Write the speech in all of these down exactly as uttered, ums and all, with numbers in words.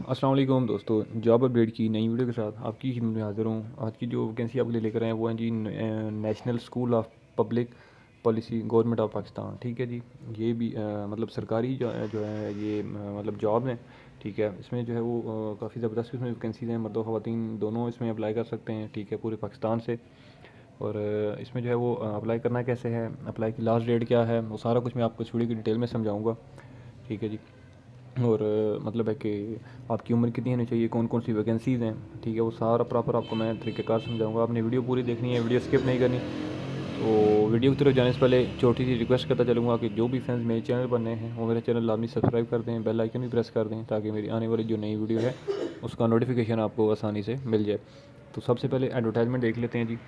अस्सलाम वालेकुम दोस्तों, जॉब अपडेट की नई वीडियो के साथ आपकी खिदमत में हाज़िर हूँ। आज की जो वैकेंसी आपके लिए लेकर आए हैं वो है जी National school of public Policy Government of Pakistan. ठीक है जी, ये भी अ, मतलब सरकारी जो है जो है ये अ, मतलब जॉब है। ठीक है, इसमें जो है वो काफ़ी ज़बरदस्त इसमें वैकेंसीज़ हैं, मर्द और ख़वातीन दोनों इसमें अप्लाई कर सकते हैं। ठीक है, पूरे पाकिस्तान से। और अ, इसमें जो है वो अप्लाई करना कैसे है, अप्लाई की लास्ट डेट क्या है, वो सारा कुछ मैं आपको इस वीडियो की डिटेल में समझाऊँगा। ठीक है जी। और अ, मतलब है कि आपकी उम्र कितनी होनी चाहिए, कौन कौन सी वैकेंसीज़ हैं। ठीक है, वो सारा प्रॉपर आपको मैं तरीक़ेकार समझाऊंगा। आपने वीडियो पूरी देखनी है, वीडियो स्किप नहीं करनी। तो वीडियो की तरफ जाने से पहले छोटी सी रिक्वेस्ट करता चलूँगा कि जो भी फ्रेंड्स मेरे चैनल पर नए हैं वो मेरा चैनल लाजमी सब्सक्राइब कर दें, बेल आइकन भी प्रेस कर दें, ताकि मेरी आने वाली जो नई वीडियो है उसका नोटिफिकेशन आपको आसानी से मिल जाए। तो सबसे पहले एडवर्टाइजमेंट देख लेते हैं जी।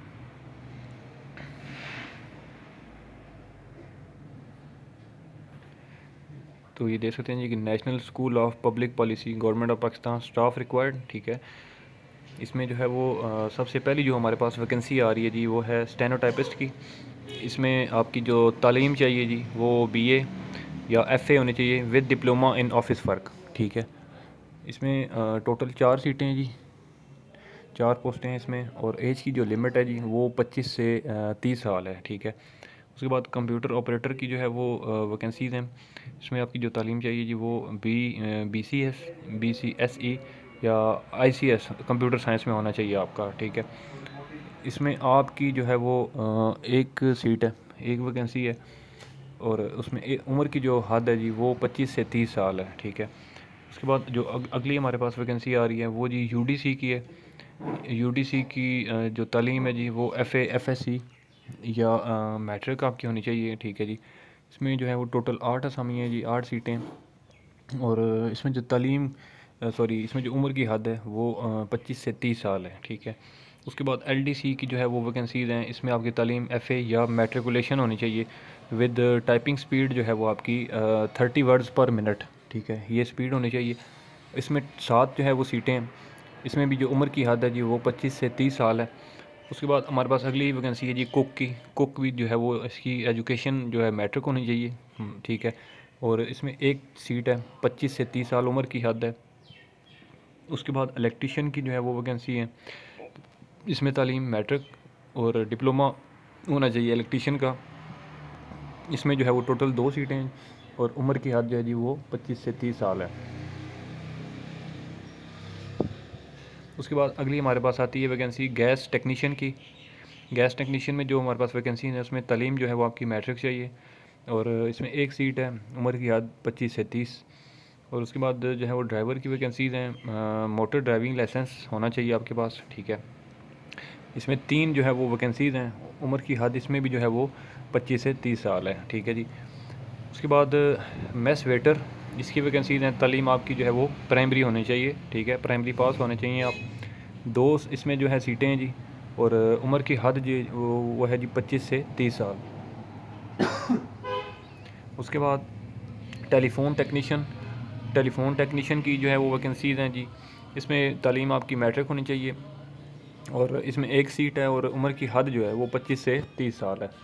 तो ये देख सकते हैं जी कि National school of public Policy Government of Pakistan staff required. ठीक है, इसमें जो है वो अ, सबसे पहली जो हमारे पास वैकेंसी आ रही है जी वो है स्टेनोटाइपिस्ट की। इसमें आपकी जो तालीम चाहिए जी वो बीए या एफए होनी चाहिए with diploma in office work. ठीक है, इसमें टोटल चार सीटें हैं जी, चार पोस्टें हैं इसमें। और एज की जो लिमिट है जी वो पच्चीस से तीस साल है। ठीक है, उसके बाद कंप्यूटर ऑपरेटर की जो है वो वैकेंसीज़ हैं। इसमें आपकी जो तालीम चाहिए जी वो B B C S B C S E या I C S computer science में होना चाहिए आपका। ठीक है, इसमें आपकी जो है वो अ, एक सीट है, एक वैकेंसी है। और उसमें एक उम्र की जो हद है जी वो पच्चीस से तीस साल है। ठीक है, उसके बाद जो अग, अगली हमारे पास वैकेंसी आ रही है वो जी यू डी सी की है। यू डी सी की अ, जो तालीम है जी वो F A F S C या मैट्रिक आपकी होनी चाहिए। ठीक है जी, इसमें जो है वो टोटल आठ असामी है जी, आठ सीटें। और इसमें जो तालीम सॉरी इसमें जो उम्र की हद है वो पच्चीस से तीस साल है। ठीक है, उसके बाद एल डी सी की जो है वो वैकेंसीज़ हैं। इसमें आपकी तालीम एफ़ ए या मैट्रिकुलेशन होनी चाहिए विद टाइपिंग स्पीड जो है वो आपकी थर्टी वर्ड्स पर मिनट। ठीक है, ये स्पीड होनी चाहिए। इसमें सात जो है वो सीटें हैं। इसमें भी जो उम्र की हद है जी वो पच्चीस से तीस साल है। उसके बाद हमारे पास अगली वैकेंसी है जी कुक की। कुक भी जो है वो इसकी एजुकेशन जो है मैट्रिक होनी चाहिए। ठीक है, और इसमें एक सीट है, पच्चीस से तीस साल उम्र की हद है। उसके बाद इलेक्ट्रीशियन की जो है वो वैकेंसी है। इसमें तालीम मैट्रिक और डिप्लोमा होना चाहिए इलेक्ट्रीशियन का। इसमें जो है वो टोटल दो सीटें हैं और उम्र की हद जो है जी वो पच्चीस से तीस साल है। उसके बाद अगली हमारे पास आती है वैकेंसी गैस टेक्नीशियन की। गैस टेक्नीशियन में जो हमारे पास वैकेंसी है उसमें तालीम जो है वो आपकी मैट्रिक चाहिए। और इसमें एक सीट है, उम्र की हद पच्चीस से तीस। और उसके बाद जो है वो ड्राइवर की वैकेंसीज़ हैं। मोटर ड्राइविंग लाइसेंस होना चाहिए आपके पास। ठीक है, इसमें तीन जो है वो वैकेंसीज़ हैं। उम्र की हद इसमें भी जो है वो पच्चीस से तीस साल है। ठीक है जी, उसके बाद मेस वेटर, इसकी वैकेंसीज़ हैं। तालीम आपकी जो है वो प्राइमरी होनी चाहिए। ठीक है, प्राइमरी पास होने चाहिए आप। दो इसमें जो है सीटें हैं जी। और उम्र की हद जी वो वो है जी पच्चीस से तीस साल। उसके बाद टेलीफोन टेक्नीशियन, टेलीफोन टेक्नीशियन की जो है वो वैकेंसीज़ हैं जी। इसमें तालीम आपकी मैट्रिक होनी चाहिए और इसमें एक सीट है और उम्र की हद जो है वो पच्चीस से तीस साल है।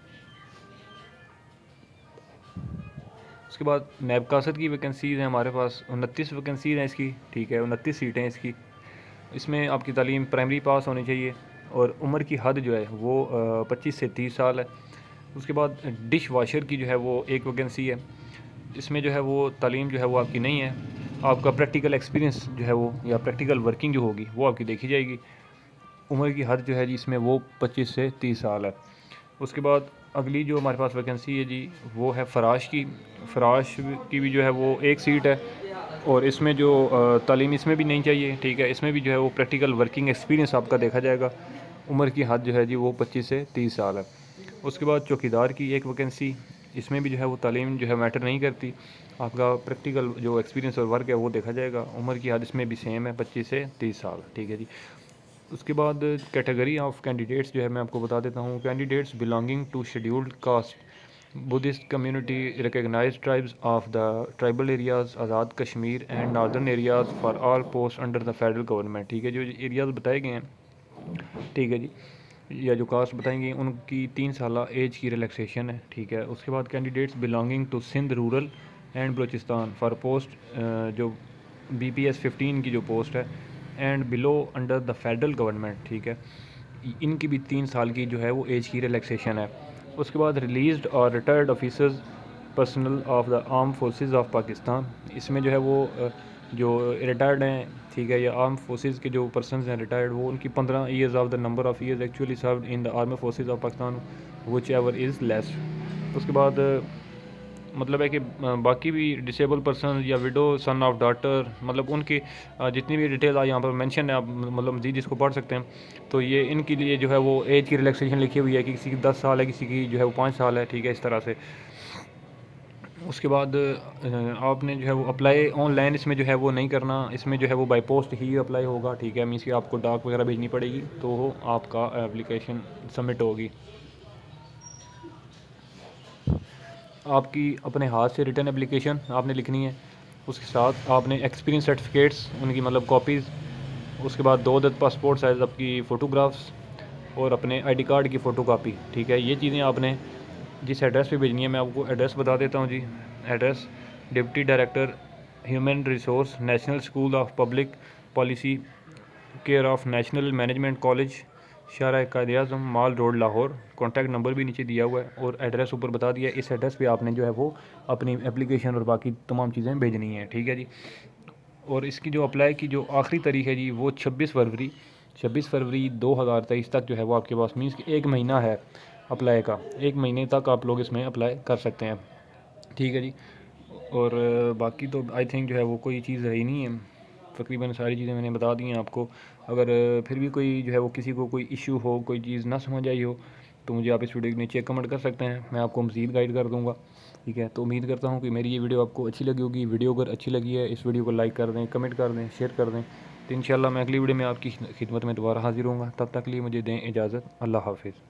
उसके बाद नैब कासद की वैकेंसीज़ हैं हमारे पास, उनतीस वैकेंसीज़ हैं इसकी। ठीक है, उनतीस सीटें हैं इसकी। इसमें आपकी तालीम प्राइमरी पास होनी चाहिए और उम्र की हद जो है वो पच्चीस से तीस साल है। उसके बाद डिश वाशर की जो है वो एक वैकेंसी है। इसमें जो है वो तालीम जो है वो आपकी नहीं है, आपका प्रैक्टिकल एक्सपीरियंस जो है वो या प्रैक्टिकल वर्किंग जो होगी वो आपकी देखी जाएगी। उम्र की हद जो है जी इसमें वो पच्चीस से तीस साल है। उसके बाद अगली जो हमारे पास वैकेंसी है जी वो है फ़राश की। फ़राश की भी जो है वो एक सीट है और इसमें जो तालीम इसमें भी नहीं चाहिए। ठीक है, इसमें भी जो है वो प्रैक्टिकल वर्किंग एक्सपीरियंस आपका देखा जाएगा। उम्र की हद जो है जी वो पच्चीस से तीस साल है। उसके बाद चौकीदार की एक वैकेंसी, इसमें भी जो है वो तालीम जो है मैटर नहीं करती, आपका प्रैक्टिकल जो एक्सपीरियंस और वर्क है वो देखा जाएगा। उम्र की हद इसमें भी सेम है, पच्चीस से तीस साल। ठीक है जी, उसके बाद कैटेगरी ऑफ कैंडिडेट्स जो है मैं आपको बता देता हूँ। Candidates belonging to scheduled caste Buddhist community recognize tribes of the tribal areas Azad Kashmir and northern areas for all post under the federal government. ठीक है, जो एरियाज़ बताए गए हैं, ठीक है जी, या जो कास्ट बताएंगे उनकी तीन साल एज की रिलैक्सेशन है। ठीक है, उसके बाद candidates belonging to Sindh rural and Balochistan for post जो बी पी एस फिफ्टीन की जो पोस्ट है and below under the federal government, ठीक है, इनकी भी तीन साल की जो है वो एज की रिलैक्सेशन है। उसके बाद रिलीज्ड और retired officers personnel of the arm forces of Pakistan, इसमें जो है वो जो रिटायर्ड हैं, ठीक है, या आर्म फोर्सेस के जो पर्सनस हैं रिटायर्ड, वो उनकी पंद्रह years of the number of years actually served in the army forces of Pakistan whichever is less. उसके बाद मतलब है कि बाकी भी डिसेबल पर्सन या विडो सन ऑफ डॉटर, मतलब उनकी जितनी भी डिटेल यहाँ पर मेंशन है, आप मतलब मज़ीद इसको पढ़ सकते हैं। तो ये इनके लिए जो है वो एज की रिलैक्सेशन लिखी हुई है कि किसी की दस साल है, किसी की जो है वो पाँच साल है, ठीक है, इस तरह से। उसके बाद आपने जो है वो अप्लाई ऑनलाइन इसमें जो है वो नहीं करना, इसमें जो है वो बाय पोस्ट ही अप्लाई होगा, ठीक है, मीन्स कि आपको डाक वगैरह भेजनी पड़ेगी तो आपका एप्लीकेशन सबमिट होगी। आपकी अपने हाथ से रिटर्न एप्लीकेशन आपने लिखनी है, उसके साथ आपने एक्सपीरियंस सर्टिफिकेट्स उनकी मतलब कॉपीज़, उसके बाद दो दस पासपोर्ट साइज़ आपकी फ़ोटोग्राफ्स और अपने आईडी कार्ड की फ़ोटो कापी, ठीक है, ये चीज़ें आपने जिस एड्रेस पे भेजनी है मैं आपको एड्रेस बता देता हूँ जी। Address deputy director human resource national school of public policy care of national management college Shahrah Quaid Azam mall road Lahore. Contact number भी नीचे दिया हुआ है और एड्रेस ऊपर बता दिया। इस एड्रेस पे आपने जो है वो अपनी एप्लीकेशन और बाकी तमाम चीज़ें भेजनी हैं, ठीक है जी। और इसकी जो अप्लाई की जो आखिरी तारीख है जी वो छब्बीस फरवरी छब्बीस फरवरी दो हज़ार तेईस तक जो है वो आपके पास, मीन्स कि एक महीना है अप्लाई का, एक महीने तक आप लोग इसमें अप्लाई कर सकते हैं, ठीक है जी। और बाकी तो आई थिंक जो है वो कोई चीज़ रही नहीं है, तकरीबन सारी चीज़ें मैंने बता दी हैं आपको। अगर फिर भी कोई जो है वो किसी को कोई इशू हो, कोई चीज़ ना समझ आई हो, तो मुझे आप इस वीडियो के नीचे कमेंट कर सकते हैं, मैं आपको मज़ीद गाइड कर दूँगा, ठीक है। तो उम्मीद करता हूँ कि मेरी ये वीडियो आपको अच्छी लगी होगी। वीडियो अगर अच्छी लगी है इस वीडियो को लाइक कर दें, कमेंट कर दें, शेयर कर दें। तो इंशाल्लाह मैं अगली वीडियो में आपकी खिदमत में दोबारा हाज़िर होऊंगा। तब तक के लिए मुझे दें इजाज़त। अल्लाह हाफ़िज़।